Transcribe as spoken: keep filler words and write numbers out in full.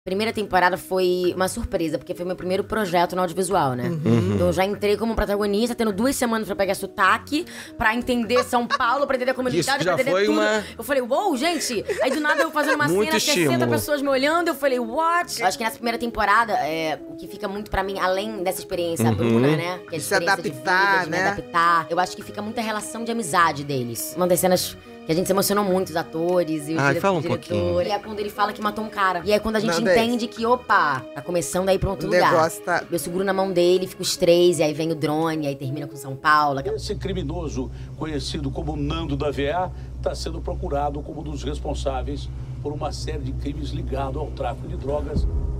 Primeira temporada foi uma surpresa, porque foi meu primeiro projeto no audiovisual, né? Uhum. Então eu já entrei como protagonista, tendo duas semanas pra pegar sotaque, pra entender São Paulo, pra entender a comunidade, Isso já pra entender foi tudo. uma- Eu falei, uou, gente! Aí do nada eu fazendo uma Muito cena, sessenta estímulo. pessoas me olhando, eu falei, what? Eu acho que nessa primeira temporada, é, o que fica muito pra mim, além dessa experiência Uhum. Bruna, né? Que é a De se experiência de adaptar, vida, de me né? adaptar. Eu acho que fica muita relação de amizade deles. Uma das cenas que a gente se emocionou muito, os atores e o Ai, dire- fala um diretor. pouquinho. E é quando ele fala que matou um cara. E é quando a gente Não, dez. entende que, opa, tá começando a ir pra outro O lugar. negócio tá- Eu seguro na mão dele, fico os três, e aí vem o drone, aí termina com São Paulo. aquela- Esse criminoso, conhecido como Nando da V A, está sendo procurado como um dos responsáveis por uma série de crimes ligados ao tráfico de drogas